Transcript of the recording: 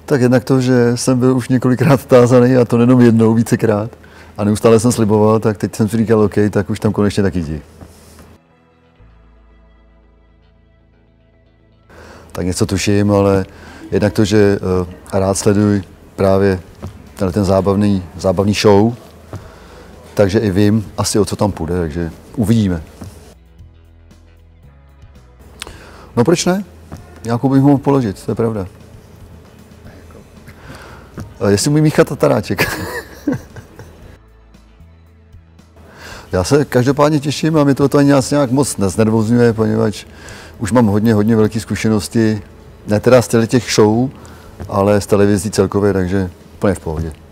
Tak jednak to, že jsem byl už několikrát tázaný a to nejenom jednou, vícekrát. A neustále jsem sliboval, tak teď jsem si říkal, OK, tak už tam konečně taky jdi. Tak něco tuším, ale jednak to, že rád sleduji právě ten zábavný show, takže i vím asi, o co tam půjde, takže uvidíme. No proč ne? Nějakou bych mohl položit, to je pravda. Jestli umí míchat tatáráček. Já se každopádně těším a mě to ani nějak moc neznervozňuje, poněvadž už mám hodně velké zkušenosti, ne teda z těch show, ale z televizí celkově, takže úplně v pohodě.